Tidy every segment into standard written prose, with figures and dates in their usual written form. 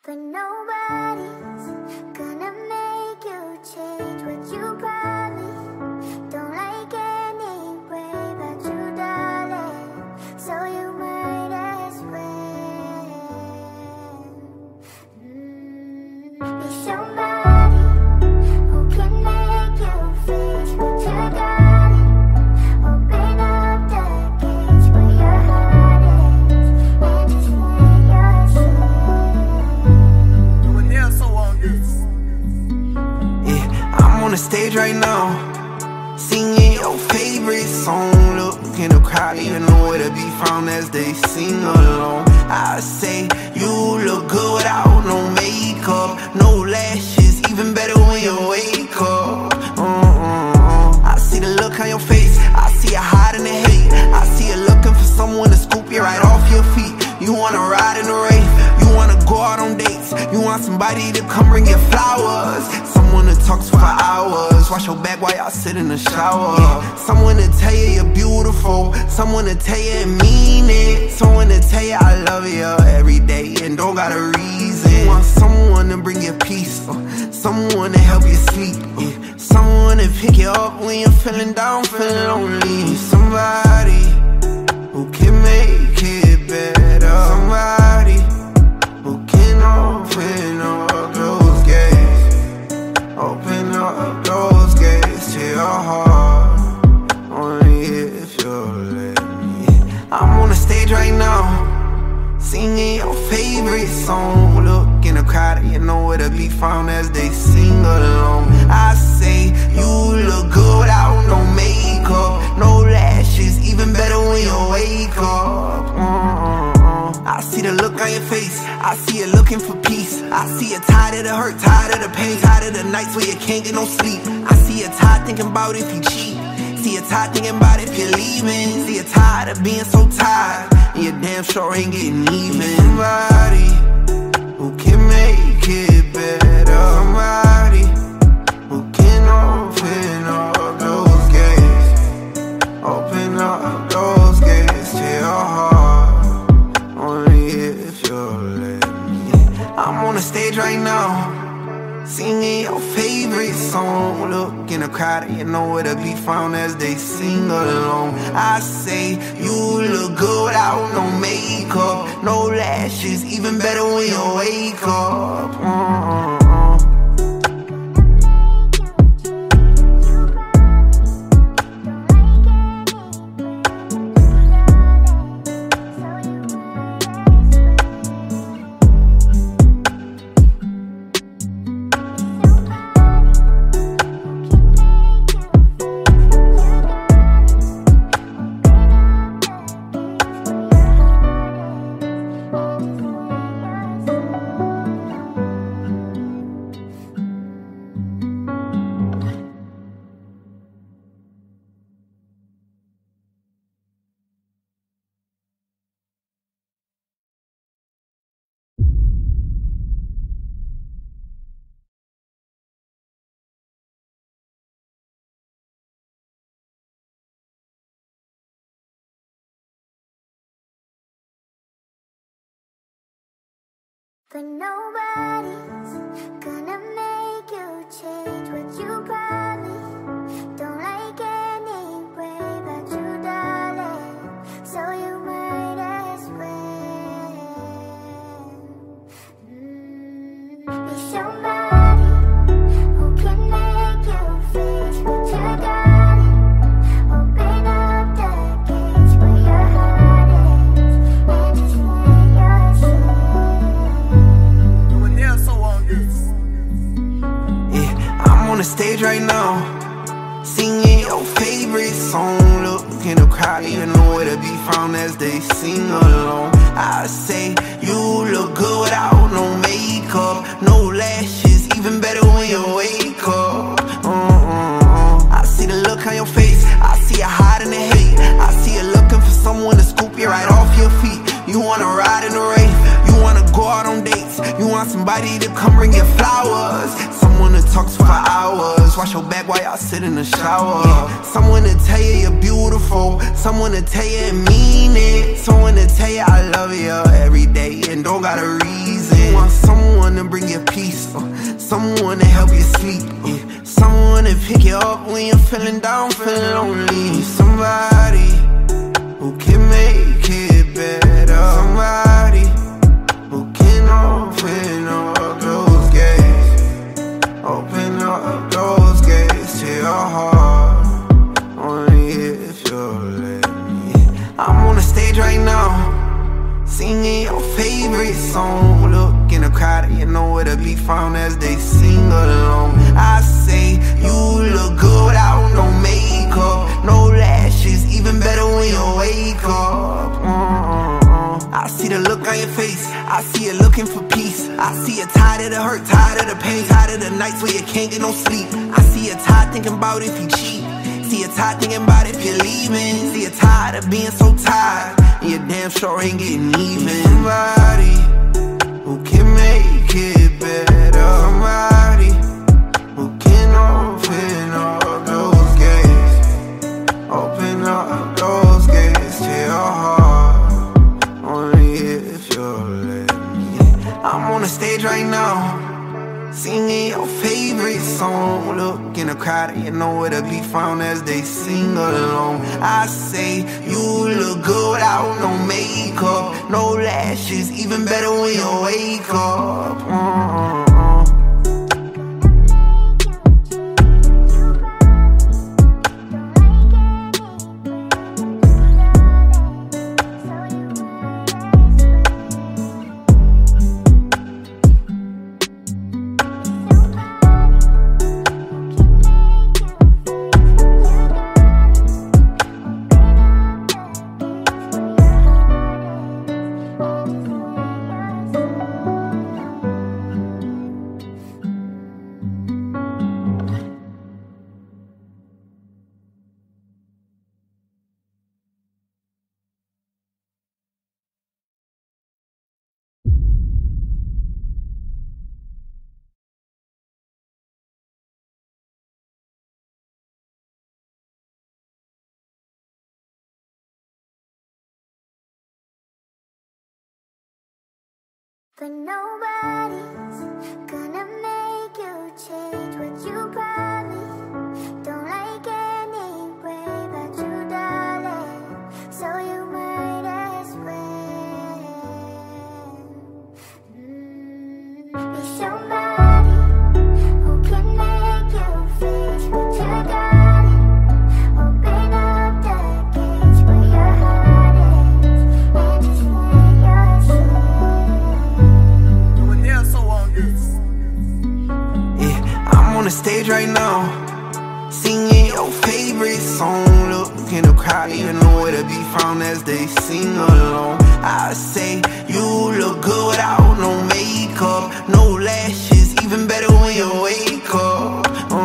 But nobody's gonna make you change what you probably don't like anyway. But you, darling, so you might as well be somebody who can make you face what you got. Open up the gates where your heart is and just let yourself. I'm on the stage right now, singing your favorite song. Look in the crowd, even nowhere to be found as they sing along. I say you look good without no makeup, no lashes, even better when you wake up. I see the look on your face, I see you hiding the hate. I see you looking for someone to scoop you right off your feet. You wanna ride in the Wraith, you wanna go out on dates, you want somebody to come bring you flowers, someone to talk to for hours, wash your back while y'all sit in the shower. Someone to tell you you're beautiful, someone to tell you and mean it, someone to tell you I love you every day and don't got a reason. You want someone to bring you peace, someone to help you sleep, someone to pick you up when you're feeling down, feeling lonely. Somebody who can make it better, somebody who can open up those gates, open up those gates to your heart, only if you'll let me. I'm on the stage right now, singing your favorite song. Look in the crowd, you know where to be found as they sing along. I say you look good without no makeup, no lashes, even better when you wake up. I see the look on your face, I see you looking for peace. I see you tired of the hurt, tired of the pain, tired of the nights where you can't get no sleep. I see you tired thinking about if you cheat, see you tired thinking about if you're leaving. See you tired of being so tired, and you damn sure ain't getting even. Somebody who can make it better, somebody who can open up those gates, open up those gates to your heart, only if you'll let me. I'm on the stage right now, singing your favorite song. Look in the crowd, you know where to be found as they sing along. I say you look good without no makeup, no lashes, even better when you wake up. But nobody's gonna make you change what you probably don't like anyway. But you, darling, so you might as well be somebody who can make you face what you got. Open up the gates where your heart is and just let yourself. I'm on the stage right now, singing your favorite song. Look in the crowd, even know where to be found as they sing along. I say you look good without no makeup, no lashes, even better when you wake up. I see the look on your face, I see you hiding the hate. I see you looking for someone to scoop you right off your feet. You wanna ride in the Wraith, you wanna go out on dates, you want somebody to come bring you flowers, someone to talk to for hours, wash your back while y'all sit in the shower. Someone to tell you you're beautiful, someone to tell you and mean it, someone to tell you I love you every day and don't got a reason. You want someone peace, someone to help you sleep, someone to pick you up when you're feeling down, feeling lonely. Somebody who can make it better, somebody who can open up those gates, open up those gates to your heart, only if you'll let me. I'm on the stage right now, singing your favorite song. Look in the crowd, you know where to be found as they sing along. I say you look good without no makeup, no lashes, even better when you wake up. I see the look on your face, I see you looking for peace. I see you tired of the hurt, tired of the pain, tired of the nights where you can't get no sleep. I see you tired thinking about if you cheat, see you tired thinking about if you're leaving, see you tired of being so tired, and you damn sure ain't getting even. Somebody who can make it better, somebody who can open up those gates, open up those gates to your heart, only if you'll let me. I'm on the stage right now, singing your favorite song. Look in the crowd, you know where to be found as they sing along. I say you look good without no makeup, no lashes, even better when you wake up. But nobody's gonna make you change what you promised. Don't like anyway about you, darling, so you might as well be somebody who can make you face what you got. Open up the gates where your heart is, and just let yourself. I'm on the stage right now, singing your favorite song. Look in the crowd, you know where to be found as they sing along. I say you look good without no makeup, no lashes, even better when you wake up.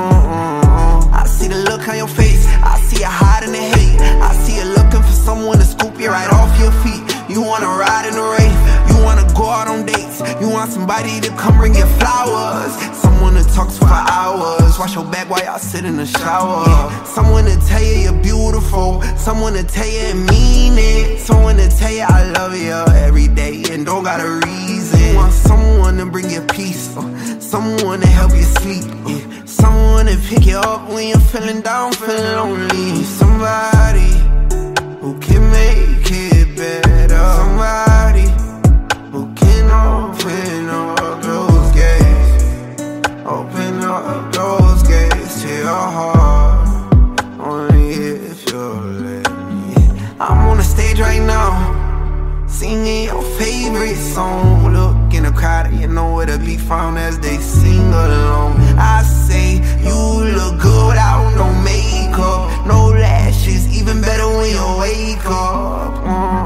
I see the look on your face, I see you hiding the hate, I see you looking for someone to scoop you right off your feet. You wanna ride in the Wraith, you wanna go out on dates, you want somebody to come bring you flowers, someone to talk to for hours, wash your back while y'all sit in the shower, someone to tell you you're beautiful, someone to tell you and mean it, someone to tell you I love you every day and don't got a reason. You want someone to bring you peace, someone to help you sleep, someone to pick you up when you're feeling down, feeling lonely. Somebody who can make it better, somebody who can open up those gates, open up those gates to your heart, only if you'll let me. I'm on the stage right now, singing your favorite song. Look in the crowd, you know where to be found as they sing along. I say you look good without no makeup, no lashes, even better when you wake up.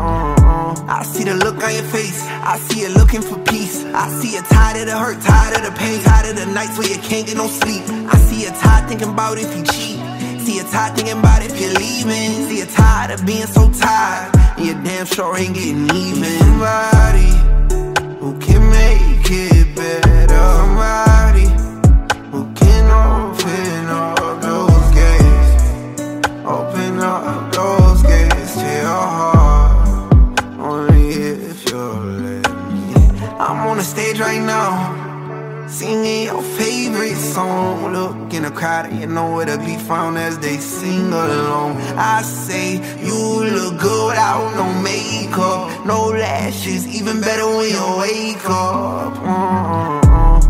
I see the look on your face, I see you looking for peace. I see you tired of the hurt, tired of the pain, tired of the nights where you can't get no sleep. I see you tired thinking about if you cheat, see you tired thinking about if you're leaving, see you tired of being so tired, and you damn sure ain't getting even. Somebody who can make it better, somebody who can open up those gates, open up those gates to your heart, only if you'll let me. I'm on the stage right now, Singing your favorite song. Look in the crowd and you know where to be found as they sing along. I say you look good without no makeup, no lashes, even better when you wake up.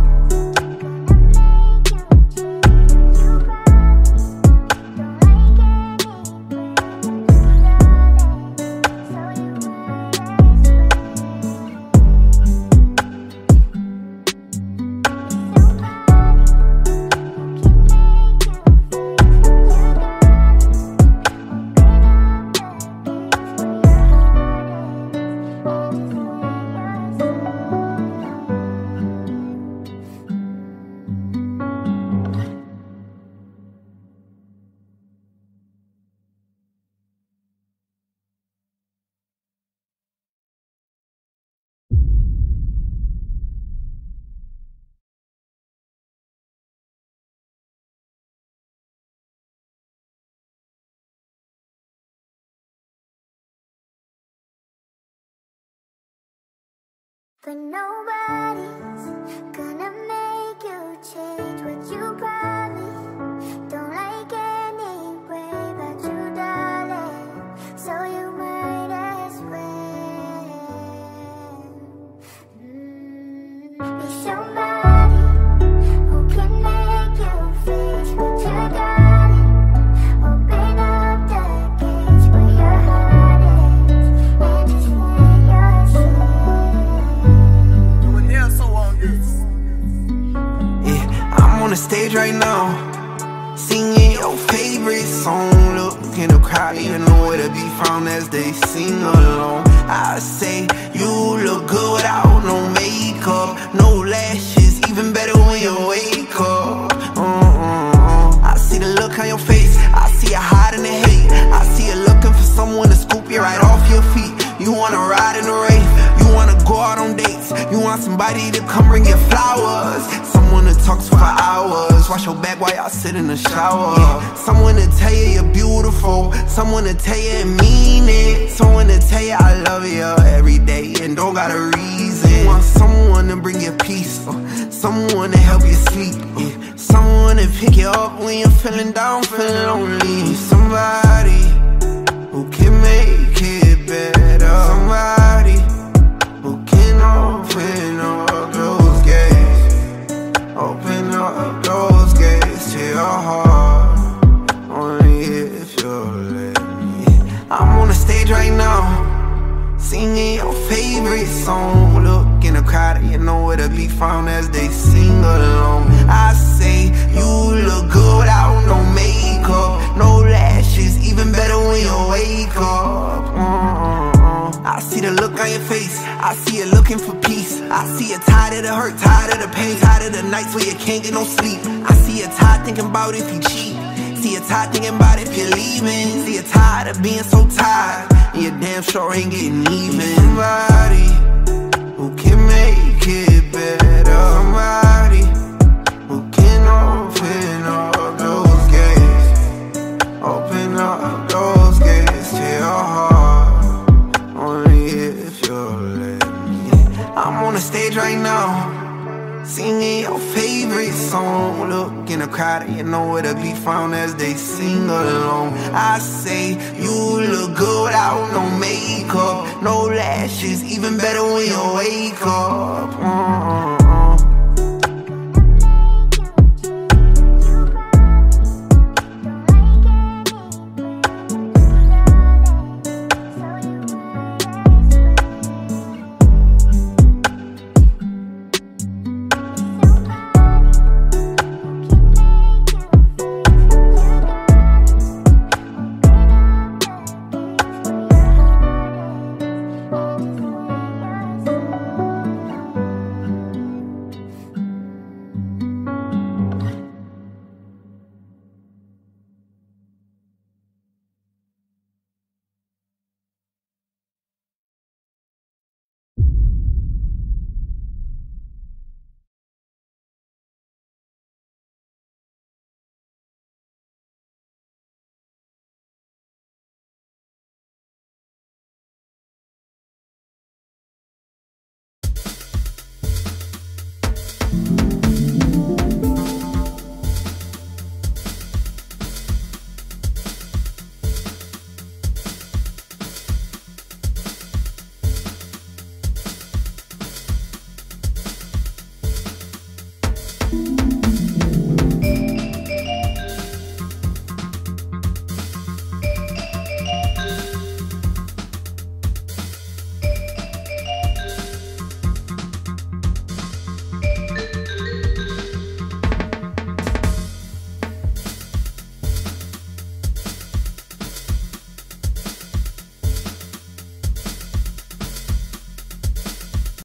But nobody's gonna make you change what you probably don't like anyway. But you, darling, so you might as well be somebody who can make you face what you got. Open up the gates where your heart is and just let yourself. I'm on the stage right now, singing your favorite song. Look in the crowd, you know where to be found as they sing along. I say you look good without no makeup, no lashes, even better when you wake up. I see the look on your face, I see you hiding the hate. I see you looking for someone to scoop you right off your feet. You wanna ride in the Wraith, you wanna go out on dates, you want somebody to come bring you flowers, someone to talk to for hours, wash your back while y'all sit in the shower. Someone to tell you you're beautiful, someone to tell you and mean it, someone to tell you I love you every day and don't got a reason. You want someone to bring you peace, someone to help you sleep, someone to pick you up when you're feeling down, feeling lonely. Somebody who can make it better, somebody who can open up those gates, open up those gates to your heart, only if you'll let me. I'm on the stage right now, singing your favorite song. Look in the crowd and you know where to be found as they sing along. I say you look good without no makeup, no lashes, even better when you wake up. I see the look on your face, I see you looking for peace. I see you tired of the hurt, tired of the pain, tired of the nights where you can't get no sleep. I see you tired thinking about if you cheat, see you tired thinking about if you're leaving. See you tired of being so tired, and you damn sure ain't getting even. Somebody who can make it better, somebody who can open up those gates, open up those gates to your heart, only if you'll let me. I'm on the stage right now, singing your favorite song. Look in the crowd and you know where to be found as they sing along. I say you look good without no makeup, no lashes, even better when you wake up.